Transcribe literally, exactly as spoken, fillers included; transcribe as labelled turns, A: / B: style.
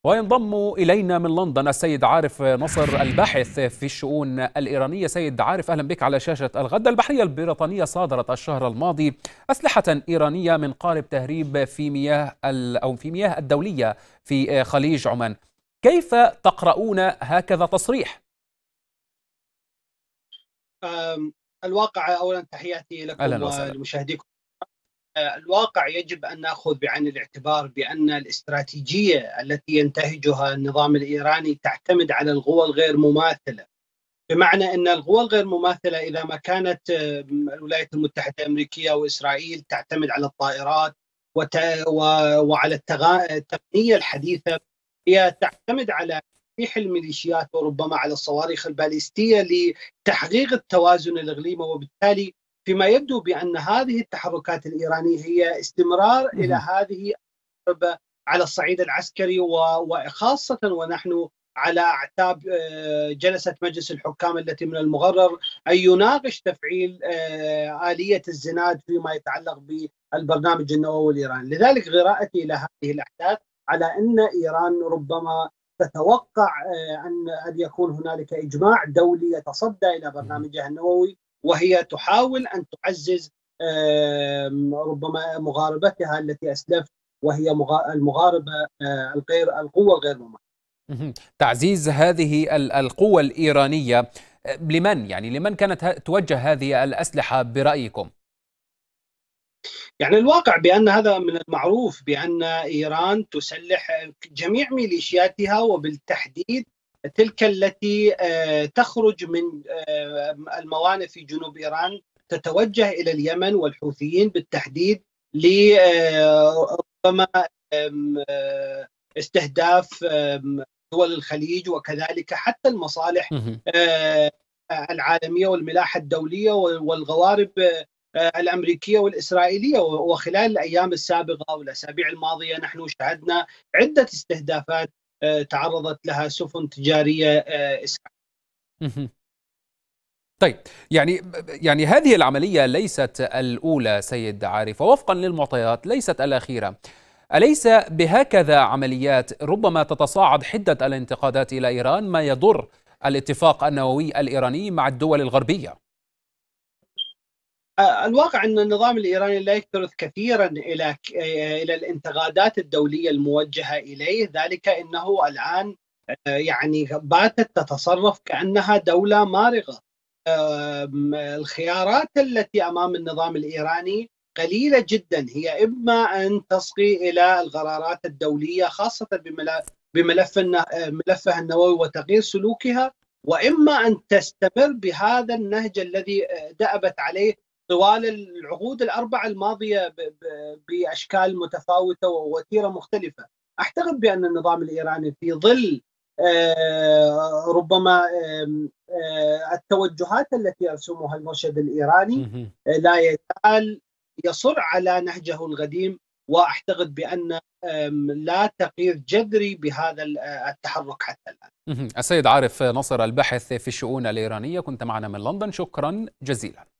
A: وينضم إلينا من لندن السيد عارف نصر الباحث في الشؤون الإيرانية. سيد عارف، أهلا بك على شاشة الغد. البحرية البريطانية صادرت الشهر الماضي أسلحة إيرانية من قارب تهريب في مياه أو في مياه الدولية في خليج عمان. كيف تقرؤون هكذا تصريح؟
B: الواقع، أولا تحياتي لكم ولمشاهديكم. الواقع يجب أن نأخذ بعين الاعتبار بأن الاستراتيجية التي ينتهجها النظام الإيراني تعتمد على القوى الغير مماثلة، بمعنى أن القوى الغير مماثلة إذا ما كانت الولايات المتحدة الأمريكية وإسرائيل تعتمد على الطائرات وعلى التقنية الحديثة، هي تعتمد على تسليح الميليشيات وربما على الصواريخ الباليستية لتحقيق التوازن الإقليمي، وبالتالي فيما يبدو بأن هذه التحركات الإيرانية هي استمرار إلى هذه الحرب على الصعيد العسكري، وخاصة ونحن على أعتاب جلسة مجلس الحكام التي من المقرر أن يناقش تفعيل آلية الزناد فيما يتعلق بالبرنامج النووي الإيراني. لذلك قراءتي إلى هذه الأحداث على أن إيران ربما تتوقع أن أن يكون هنالك إجماع دولي يتصدى إلى برنامجها النووي، وهي تحاول أن تعزز ربما مغاربتها التي أسلفت، وهي المغاربة الغير القوة الغير مماثلة.
A: تعزيز هذه القوة الإيرانية لمن؟ يعني لمن كانت توجه هذه الأسلحة برأيكم؟
B: يعني الواقع بأن هذا من المعروف بأن إيران تسلح جميع ميليشياتها، وبالتحديد تلك التي تخرج من الموانئ في جنوب إيران تتوجه إلى اليمن والحوثيين بالتحديد لربما استهداف دول الخليج، وكذلك حتى المصالح العالمية والملاحة الدولية والغوارب الأمريكية والإسرائيلية. وخلال الأيام السابقة والأسابيع الماضية نحن شاهدنا عدة استهدافات تعرضت لها سفن تجارية إسرائيلية.
A: طيب، يعني يعني هذه العملية ليست الأولى سيد عارف، ووفقا للمعطيات ليست الأخيرة. أليس بهكذا عمليات ربما تتصاعد حدة الانتقادات إلى إيران، ما يضر الاتفاق النووي الإيراني مع الدول الغربية؟
B: الواقع أن النظام الإيراني لا يكترث كثيرا إلى إلى الانتقادات الدولية الموجهة إليه، ذلك أنه الآن يعني باتت تتصرف كأنها دولة مارغة. الخيارات التي أمام النظام الإيراني قليلة جدا، هي إما أن تصغي إلى القرارات الدولية خاصة بملف ملفها النووي وتغيير سلوكها، وإما أن تستمر بهذا النهج الذي دأبت عليه طوال العقود الأربعة الماضية بأشكال متفاوتة ووتيرة مختلفة. أعتقد بأن النظام الإيراني في ظل ربما التوجهات التي يرسمها المرشد الإيراني لا يزال يصر على نهجه القديم، وأعتقد بأن لا تغيير جذري بهذا التحرك حتى الآن.
A: السيد عارف نصر الباحث في الشؤون الإيرانية، كنت معنا من لندن، شكرا جزيلا.